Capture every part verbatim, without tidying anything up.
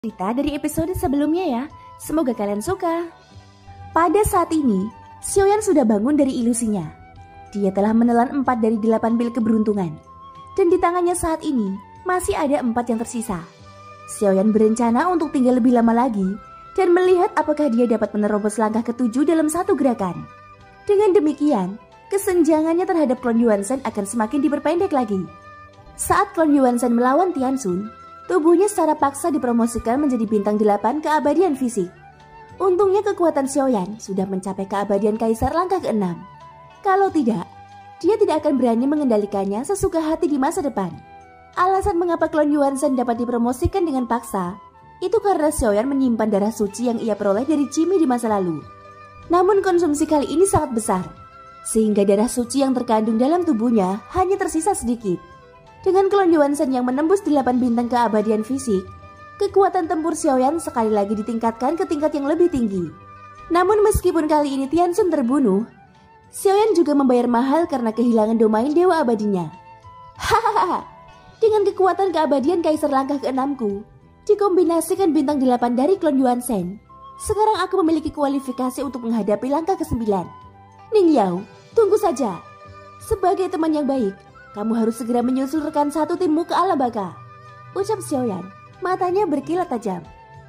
Cerita dari episode sebelumnya ya. Semoga kalian suka. Pada saat ini, Xiaoyan sudah bangun dari ilusinya. Dia telah menelan empat dari delapan pil keberuntungan. Dan di tangannya saat ini, masih ada empat yang tersisa. Xiaoyan berencana untuk tinggal lebih lama lagi dan melihat apakah dia dapat menerobos langkah ketujuh dalam satu gerakan. Dengan demikian, kesenjangannya terhadap Klon Yuanzhen akan semakin diperpendek lagi. Saat Klon Yuanzhen melawan Tianxun, tubuhnya secara paksa dipromosikan menjadi bintang delapan keabadian fisik. Untungnya kekuatan Xiaoyan sudah mencapai keabadian kaisar langkah keenam. Kalau tidak, dia tidak akan berani mengendalikannya sesuka hati di masa depan. Alasan mengapa Klon Yuanzhen dapat dipromosikan dengan paksa, itu karena Xiaoyan menyimpan darah suci yang ia peroleh dari Cimi di masa lalu. Namun konsumsi kali ini sangat besar, sehingga darah suci yang terkandung dalam tubuhnya hanya tersisa sedikit. Dengan Klon Yuanzhen yang menembus delapan bintang keabadian fisik, kekuatan tempur Xiaoyan sekali lagi ditingkatkan ke tingkat yang lebih tinggi. Namun meskipun kali ini Tianxun terbunuh, Xiaoyan juga membayar mahal karena kehilangan domain dewa abadinya. Hahaha, dengan kekuatan keabadian kaisar langkah keenamku, dikombinasikan bintang delapan dari Klon Yuanzhen, sekarang aku memiliki kualifikasi untuk menghadapi langkah kesembilan. Ning Yao, tunggu saja. Sebagai teman yang baik, kamu harus segera menyusul rekan satu timmu ke alam baka, ucap Xiaoyan, matanya berkilat tajam.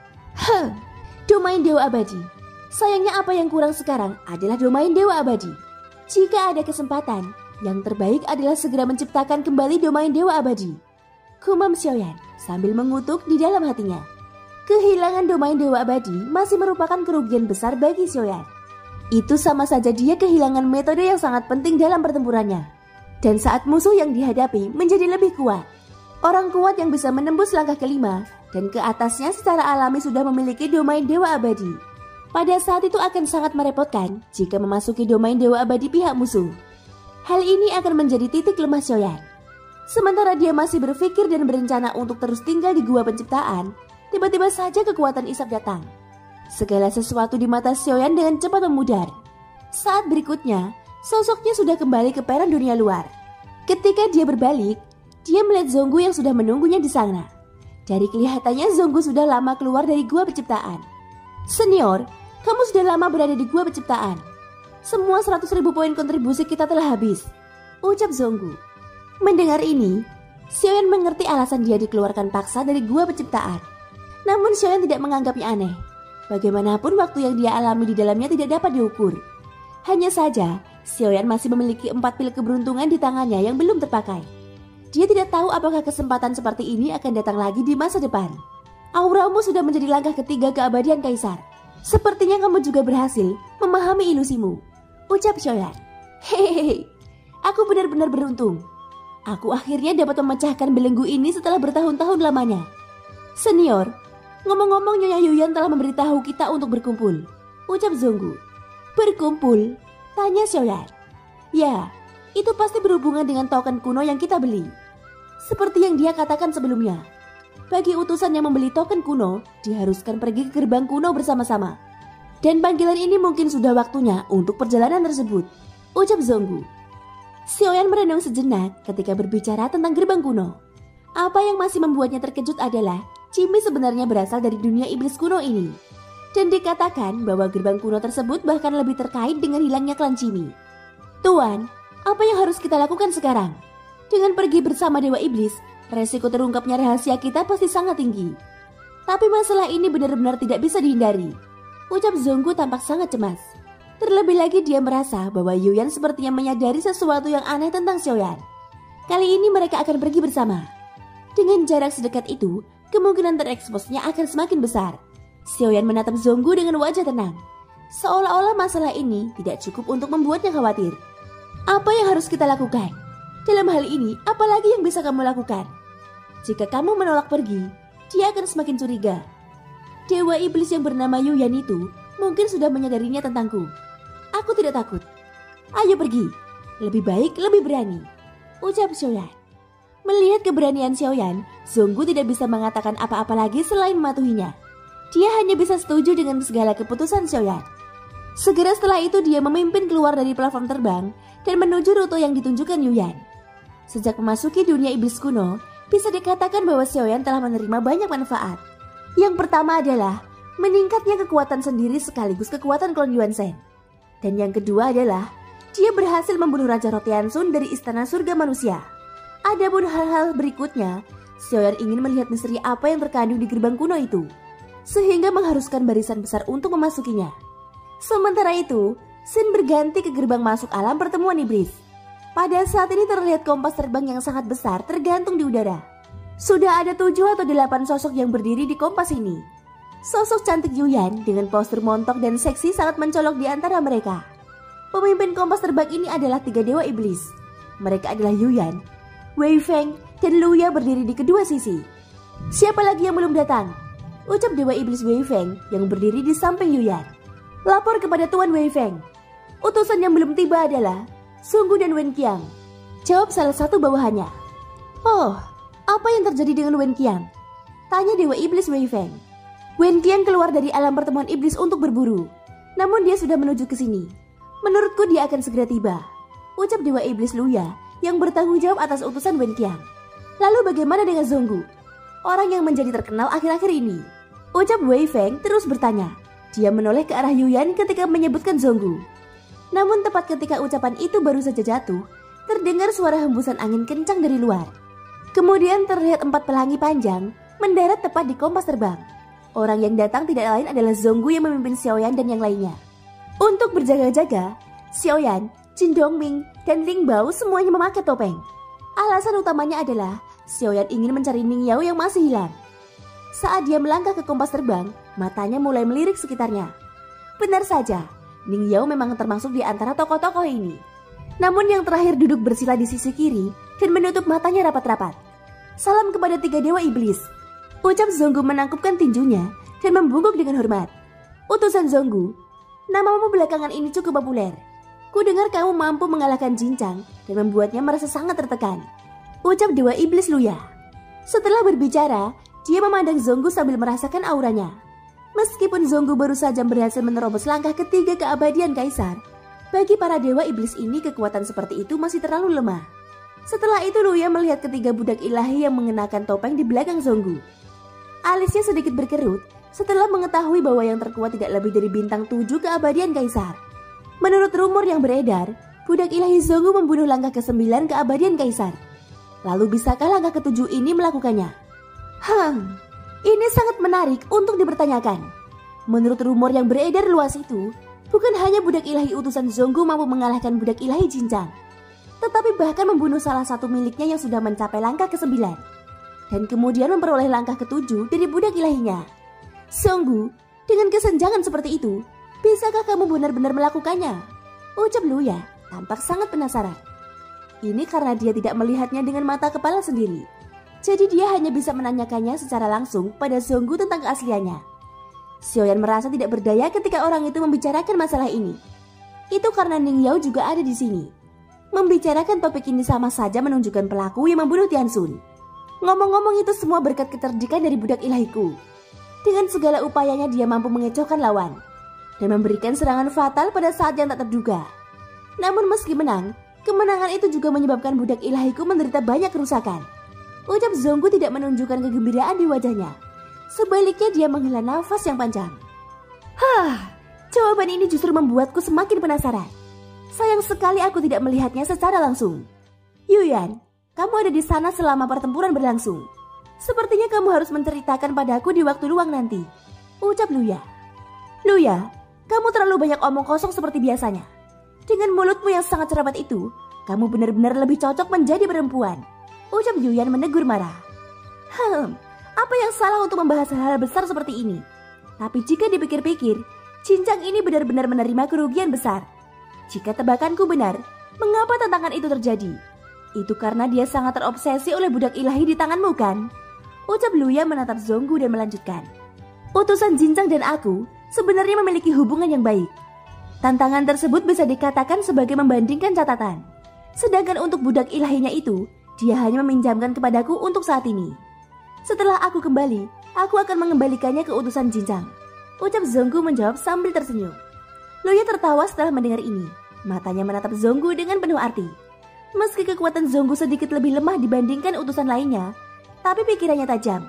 Heh, domain dewa abadi. Sayangnya apa yang kurang sekarang adalah domain dewa abadi. Jika ada kesempatan, yang terbaik adalah segera menciptakan kembali domain dewa abadi, gumam Xiaoyan sambil mengutuk di dalam hatinya. Kehilangan domain dewa abadi masih merupakan kerugian besar bagi Xiaoyan. Itu sama saja dia kehilangan metode yang sangat penting dalam pertempurannya. Dan saat musuh yang dihadapi menjadi lebih kuat, orang kuat yang bisa menembus langkah kelima dan ke atasnya secara alami sudah memiliki domain dewa abadi. Pada saat itu akan sangat merepotkan jika memasuki domain dewa abadi pihak musuh. Hal ini akan menjadi titik lemah Xiaoyan. Sementara dia masih berpikir dan berencana untuk terus tinggal di gua penciptaan, tiba-tiba saja kekuatan Isap datang. Segala sesuatu di mata Xiaoyan dengan cepat memudar. Saat berikutnya, sosoknya sudah kembali ke peran dunia luar. Ketika dia berbalik, dia melihat Zonggu yang sudah menunggunya di sana. Dari kelihatannya Zonggu sudah lama keluar dari gua penciptaan. Senior, kamu sudah lama berada di gua penciptaan. Semua seratus ribu poin kontribusi kita telah habis, ucap Zonggu. Mendengar ini, Xiaoyan mengerti alasan dia dikeluarkan paksa dari gua penciptaan. Namun Xiaoyan tidak menganggapnya aneh. Bagaimanapun waktu yang dia alami di dalamnya tidak dapat diukur. Hanya saja, Xiaoyan masih memiliki empat pil keberuntungan di tangannya yang belum terpakai. Dia tidak tahu apakah kesempatan seperti ini akan datang lagi di masa depan. Auramu sudah menjadi langkah ketiga keabadian kaisar. Sepertinya kamu juga berhasil memahami ilusimu, ucap Xiaoyan. Hehehe, aku benar-benar beruntung. Aku akhirnya dapat memecahkan belenggu ini setelah bertahun-tahun lamanya. Senior, ngomong-ngomong Nyonya Yuyan telah memberitahu kita untuk berkumpul, ucap Zonggu. Berkumpul? Tanya Xiaoyan. Ya, itu pasti berhubungan dengan token kuno yang kita beli. Seperti yang dia katakan sebelumnya, bagi utusan yang membeli token kuno, diharuskan pergi ke gerbang kuno bersama-sama. Dan panggilan ini mungkin sudah waktunya untuk perjalanan tersebut, ucap Zonggu. Xiaoyan merenung sejenak ketika berbicara tentang gerbang kuno. Apa yang masih membuatnya terkejut adalah Cimi sebenarnya berasal dari dunia iblis kuno ini. Dan dikatakan bahwa gerbang kuno tersebut bahkan lebih terkait dengan hilangnya klan Cimi. Tuan, apa yang harus kita lakukan sekarang? Dengan pergi bersama Dewa Iblis, resiko terungkapnya rahasia kita pasti sangat tinggi. Tapi masalah ini benar-benar tidak bisa dihindari, ucap Zonggu tampak sangat cemas. Terlebih lagi dia merasa bahwa Yuyan sepertinya menyadari sesuatu yang aneh tentang Xiaoyan. Kali ini mereka akan pergi bersama. Dengan jarak sedekat itu, kemungkinan tereksposnya akan semakin besar. Xiaoyan menatap Zonggu dengan wajah tenang, seolah-olah masalah ini tidak cukup untuk membuatnya khawatir. Apa yang harus kita lakukan? Dalam hal ini, apa lagi yang bisa kamu lakukan? Jika kamu menolak pergi, dia akan semakin curiga. Dewa iblis yang bernama Yuyan itu mungkin sudah menyadarinya tentangku. Aku tidak takut. Ayo pergi. Lebih baik, lebih berani, ucap Xiaoyan. Melihat keberanian Xiaoyan, Zonggu tidak bisa mengatakan apa-apa lagi selain mematuhinya. Dia hanya bisa setuju dengan segala keputusan Xiaoyan. Segera setelah itu dia memimpin keluar dari platform terbang dan menuju rute yang ditunjukkan Yuyan. Sejak memasuki dunia iblis kuno, bisa dikatakan bahwa Xiaoyan telah menerima banyak manfaat. Yang pertama adalah meningkatnya kekuatan sendiri sekaligus kekuatan klon Yuan Shen. Dan yang kedua adalah dia berhasil membunuh Raja Rotiansun dari Istana Surga Manusia. Adapun hal-hal berikutnya, Xiaoyan ingin melihat misteri apa yang terkandung di gerbang kuno itu, sehingga mengharuskan barisan besar untuk memasukinya. Sementara itu, Shin berganti ke gerbang masuk alam pertemuan iblis. Pada saat ini terlihat kompas terbang yang sangat besar tergantung di udara. Sudah ada tujuh atau delapan sosok yang berdiri di kompas ini. Sosok cantik Yuyan dengan postur montok dan seksi sangat mencolok di antara mereka. Pemimpin kompas terbang ini adalah tiga dewa iblis. Mereka adalah Yuyan, Wei Feng, dan Luya berdiri di kedua sisi. Siapa lagi yang belum datang? Ucap dewa iblis Wei Feng yang berdiri di samping Yuyan. Lapor kepada Tuan Wei Feng. Utusan yang belum tiba adalah Sunggu dan Wen Qiang. Jawab salah satu bawahannya. Oh, apa yang terjadi dengan Wen Qiang? Tanya dewa iblis Wei Feng. Wen Qiang keluar dari alam pertemuan iblis untuk berburu. Namun dia sudah menuju ke sini. Menurutku dia akan segera tiba. Ucap dewa iblis Luya yang bertanggung jawab atas utusan Wen Qiang. Lalu bagaimana dengan Zonggu? Orang yang menjadi terkenal akhir-akhir ini. Ucap Wei Feng terus bertanya. Dia menoleh ke arah Yuyan ketika menyebutkan Zonggu. Namun tepat ketika ucapan itu baru saja jatuh, terdengar suara hembusan angin kencang dari luar. Kemudian terlihat empat pelangi panjang mendarat tepat di kompas terbang. Orang yang datang tidak lain adalah Zonggu yang memimpin Xiaoyan dan yang lainnya. Untuk berjaga-jaga, Xiaoyan, Jin Dongming, dan Ling Bao semuanya memakai topeng. Alasan utamanya adalah Xiaoyan ingin mencari Ning Yao yang masih hilang. Saat dia melangkah ke kompas terbang, matanya mulai melirik sekitarnya. Benar saja, Ning Yao memang termasuk di antara tokoh-tokoh ini. Namun yang terakhir duduk bersila di sisi kiri dan menutup matanya rapat-rapat. Salam kepada tiga dewa iblis. Ucap Zonggu menangkupkan tinjunya dan membungkuk dengan hormat. Utusan Zonggu, namamu belakangan ini cukup populer. Ku dengar kamu mampu mengalahkan Jinchang dan membuatnya merasa sangat tertekan. Ucap dewa iblis Luya. Setelah berbicara, dia memandang Zonggu sambil merasakan auranya. Meskipun Zonggu baru saja berhasil menerobos langkah ketiga keabadian Kaisar, bagi para dewa iblis ini kekuatan seperti itu masih terlalu lemah. Setelah itu Luya melihat ketiga budak ilahi yang mengenakan topeng di belakang Zonggu. Alisnya sedikit berkerut setelah mengetahui bahwa yang terkuat tidak lebih dari bintang tujuh keabadian Kaisar. Menurut rumor yang beredar, budak ilahi Zonggu membunuh langkah kesembilan keabadian Kaisar. Lalu bisakah langkah ketujuh ini melakukannya? Hmm, ini sangat menarik untuk dipertanyakan. Menurut rumor yang beredar luas itu, bukan hanya budak ilahi utusan Zonggu mampu mengalahkan budak ilahi Jinchang, tetapi bahkan membunuh salah satu miliknya yang sudah mencapai langkah kesembilan, dan kemudian memperoleh langkah ketujuh dari budak ilahinya. Zonggu, dengan kesenjangan seperti itu, bisakah kamu benar-benar melakukannya? Ucap Luya, tampak sangat penasaran. Ini karena dia tidak melihatnya dengan mata kepala sendiri. Jadi dia hanya bisa menanyakannya secara langsung pada Zonggu tentang keasliannya. Xiaoyan merasa tidak berdaya ketika orang itu membicarakan masalah ini. Itu karena Ning Yao juga ada di sini. Membicarakan topik ini sama saja menunjukkan pelaku yang membunuh Tiansun. Ngomong-ngomong itu semua berkat kecerdikan dari budak ilahiku. Dengan segala upayanya dia mampu mengecohkan lawan dan memberikan serangan fatal pada saat yang tak terduga. Namun meski menang, kemenangan itu juga menyebabkan budak ilahiku menderita banyak kerusakan. Ucap Zonggu tidak menunjukkan kegembiraan di wajahnya. Sebaliknya dia menghela nafas yang panjang. Hah, jawaban ini justru membuatku semakin penasaran. Sayang sekali aku tidak melihatnya secara langsung. Yuyan, kamu ada di sana selama pertempuran berlangsung. Sepertinya kamu harus menceritakan padaku di waktu luang nanti. Ucap Luya. Luya, kamu terlalu banyak omong kosong seperti biasanya. Dengan mulutmu yang sangat cerewet itu, kamu benar-benar lebih cocok menjadi perempuan. Ucap Yuyan menegur marah. Hmm, apa yang salah untuk membahas hal-hal besar seperti ini? Tapi jika dipikir-pikir, Jinchang ini benar-benar menerima kerugian besar. Jika tebakanku benar, mengapa tantangan itu terjadi? Itu karena dia sangat terobsesi oleh budak ilahi di tanganmu kan? Ucap Luya menatap Zonggu dan melanjutkan. Utusan Jinchang dan aku sebenarnya memiliki hubungan yang baik. Tantangan tersebut bisa dikatakan sebagai membandingkan catatan. Sedangkan untuk budak ilahinya itu, dia hanya meminjamkan kepadaku untuk saat ini. Setelah aku kembali, aku akan mengembalikannya ke utusan Jinchang. Ucap Zonggu menjawab sambil tersenyum. Luya tertawa setelah mendengar ini. Matanya menatap Zonggu dengan penuh arti. Meski kekuatan Zonggu sedikit lebih lemah dibandingkan utusan lainnya, tapi pikirannya tajam.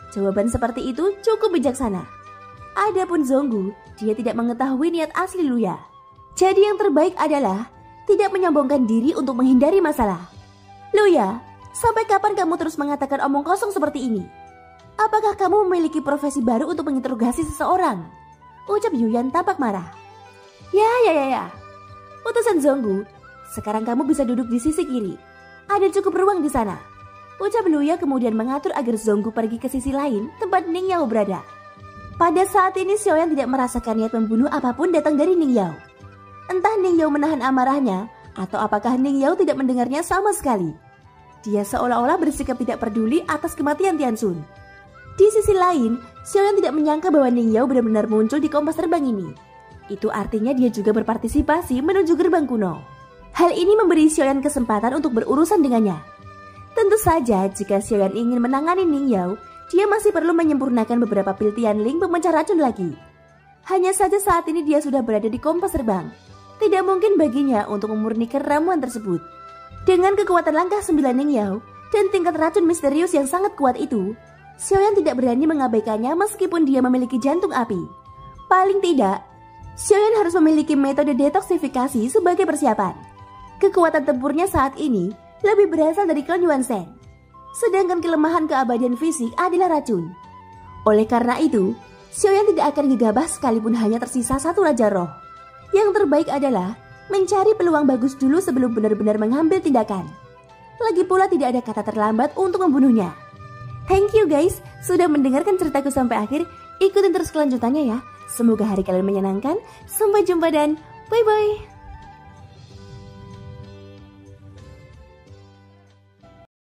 Jawaban seperti itu cukup bijaksana. Adapun Zonggu, dia tidak mengetahui niat asli Luya. Jadi yang terbaik adalah tidak menyombongkan diri untuk menghindari masalah. Luya, sampai kapan kamu terus mengatakan omong kosong seperti ini? Apakah kamu memiliki profesi baru untuk menginterogasi seseorang? Ucap Yuyan tampak marah. Ya, ya, ya, ya. Utusan Zonggu, sekarang kamu bisa duduk di sisi kiri. Ada cukup ruang di sana. Ucap Luya kemudian mengatur agar Zonggu pergi ke sisi lain tempat Ning Yao berada. Pada saat ini Xiaoyan tidak merasakan niat membunuh apapun datang dari Ning Yao. Entah Ning Yao menahan amarahnya atau apakah Ning Yao tidak mendengarnya sama sekali. Dia seolah-olah bersikap tidak peduli atas kematian Tianxun. Di sisi lain, Xiaoyan tidak menyangka bahwa Ning Yao benar-benar muncul di kompas terbang ini. Itu artinya dia juga berpartisipasi menuju gerbang kuno. Hal ini memberi Xiaoyan kesempatan untuk berurusan dengannya. Tentu saja jika Xiaoyan ingin menangani Ning Yao, dia masih perlu menyempurnakan beberapa pil Tianling pemecah racun lagi. Hanya saja saat ini dia sudah berada di kompas terbang. Tidak mungkin baginya untuk memurnikan ramuan tersebut. Dengan kekuatan langkah sembilan Ning Yao dan tingkat racun misterius yang sangat kuat itu, Xiaoyan tidak berani mengabaikannya meskipun dia memiliki jantung api. Paling tidak, Xiaoyan harus memiliki metode detoksifikasi sebagai persiapan. Kekuatan tempurnya saat ini lebih berasal dari klan Yuan Shen. Sedangkan kelemahan keabadian fisik adalah racun. Oleh karena itu, Xiaoyan tidak akan gegabah sekalipun hanya tersisa satu Raja Roh. Yang terbaik adalah mencari peluang bagus dulu sebelum benar-benar mengambil tindakan. Lagi pula tidak ada kata terlambat untuk membunuhnya. Thank you guys sudah mendengarkan ceritaku sampai akhir. Ikutin terus kelanjutannya ya. Semoga hari kalian menyenangkan. Sampai jumpa dan bye-bye.